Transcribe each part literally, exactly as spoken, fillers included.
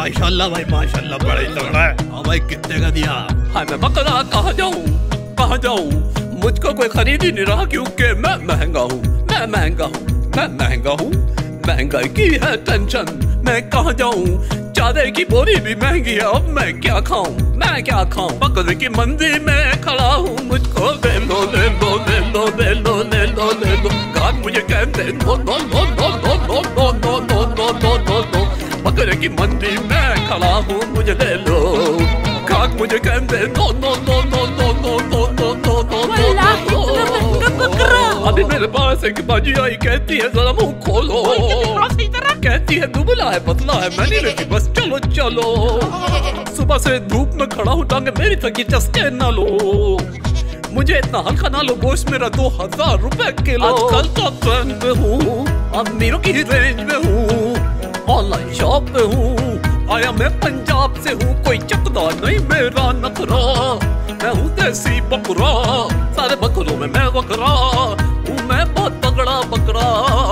माशाल्लाह भाई माशाल्लाह, बड़ा ही तगड़ा है। हाँ भाई कितने का दिया? हाँ मैं बकरा कहाँ जाऊँ कहाँ जाऊँ, मुझको कोई खरीद ही नहीं रहा क्योंकि मैं महंगा हूँ, मैं महंगा हूँ, मैं महंगा हूँ। महंगाई की है टेंशन, मैं कहाँ जाऊँ, चादर की बोरी भी महंगी है, अब मैं क्या खाऊं, मैं क्या खाऊं। बकरे की मंडी में खड़ा हूँ, मुझको ले लो ले लो ले लो ले लो ले लो ले लो। गाहक मुझे कहते no no no no no no no no no no no no no. बकरे की मंडी में खड़ा हूँ, मुझे ले लो। गाहक मुझे कहते no no no no no no no no no no no. अभी मेरे पास एक बाजी आई, कहती है जरा मुँह खोलो, कहती है दुबला है पतला है, मैं नहीं लेती बस चलो चलो। सुबह से धूप में खड़ा हूँ, टांगे मेरी थकी चस्के ना लो, मुझे इतना हल्का ना लो, गोश्त मेरा दो हजार रुपए किलो। आजकल तो ट्रेंड पे हूँ, अमीरों की रेंज में हूँ, ऑनलाइन शॉप पे हूँ, आया मैं पंजाब से हूँ, कोई चकदा नहीं मेरा नखरा, मैं हूँ देसी बकरा, सारे बकरों में मैं बकरा हूँ, मैं बहुत तगड़ा बकरा,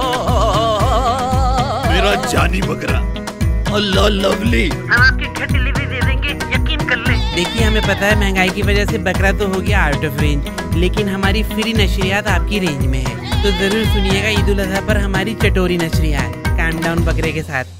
मेरा जानी बकरा। अल्लाह लवली, हम आपके घर डिलीवरी दे देंगे, यकीन कर ले। देखिए हमें पता है महंगाई की वजह से बकरा तो हो गया आउट ऑफ रेंज, लेकिन हमारी फ्री नशरियात आपकी रेंज में है, तो जरूर सुनिएगा ईद उल अजहा पर हमारी चटोरी नशरियात। काम डाउन बकरे के साथ।